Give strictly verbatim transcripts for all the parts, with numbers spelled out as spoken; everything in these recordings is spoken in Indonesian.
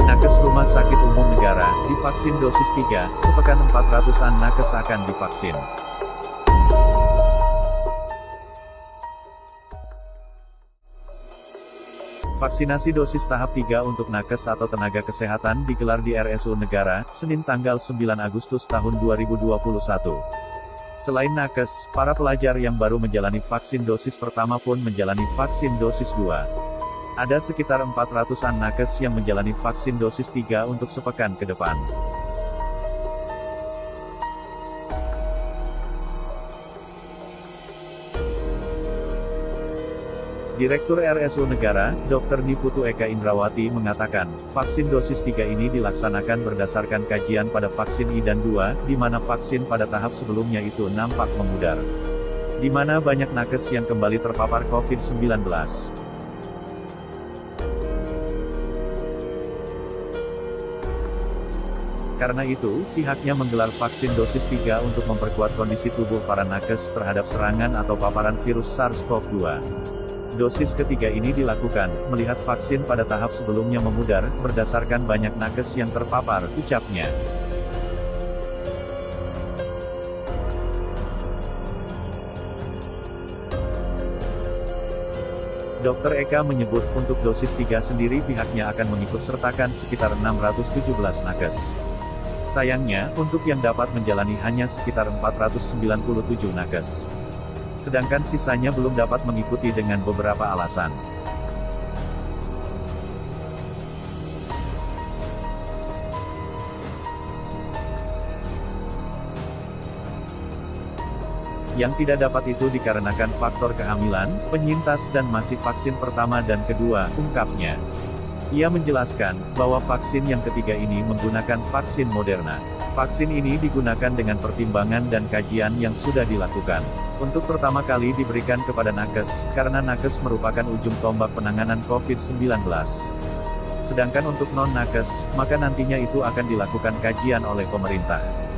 Nakes Rumah Sakit Umum Negara, divaksin dosis tiga, sepekan empat ratusan nakes akan divaksin. Vaksinasi dosis tahap tiga untuk nakes atau tenaga kesehatan digelar di R S U Negara, Senin tanggal sembilan Agustus tahun dua ribu dua puluh satu. Selain nakes, para pelajar yang baru menjalani vaksin dosis pertama pun menjalani vaksin dosis dua. Ada sekitar empat ratusan nakes yang menjalani vaksin dosis tiga untuk sepekan ke depan. Direktur R S U Negara, Dokter Niputu Eka Indrawati mengatakan, vaksin dosis tiga ini dilaksanakan berdasarkan kajian pada vaksin I dan dua, di mana vaksin pada tahap sebelumnya itu nampak memudar. Di mana banyak nakes yang kembali terpapar COVID sembilan belas. Karena itu, pihaknya menggelar vaksin dosis tiga untuk memperkuat kondisi tubuh para nakes terhadap serangan atau paparan virus SARS-CoV dua. Dosis ketiga ini dilakukan, melihat vaksin pada tahap sebelumnya memudar, berdasarkan banyak nakes yang terpapar, ucapnya. Dokter Eka menyebut, untuk dosis tiga sendiri pihaknya akan mengikutsertakan sekitar enam ratus tujuh belas nakes. Sayangnya, untuk yang dapat menjalani hanya sekitar empat ratus sembilan puluh tujuh nakes. Sedangkan sisanya belum dapat mengikuti dengan beberapa alasan. Yang tidak dapat itu dikarenakan faktor kehamilan, penyintas dan masih vaksin pertama dan kedua, ungkapnya. Ia menjelaskan, bahwa vaksin yang ketiga ini menggunakan vaksin Moderna. Vaksin ini digunakan dengan pertimbangan dan kajian yang sudah dilakukan. Untuk pertama kali diberikan kepada nakes, karena nakes merupakan ujung tombak penanganan COVID sembilan belas. Sedangkan untuk non-nakes, maka nantinya itu akan dilakukan kajian oleh pemerintah.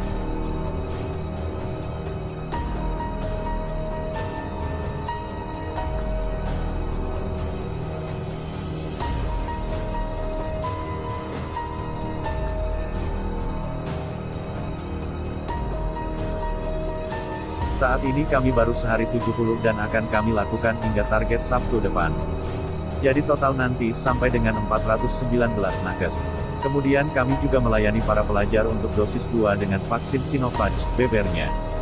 Saat ini kami baru sehari tujuh puluh dan akan kami lakukan hingga target Sabtu depan. Jadi total nanti sampai dengan empat ratus sembilan belas nakes. Kemudian kami juga melayani para pelajar untuk dosis dua dengan vaksin Sinovac, bebernya.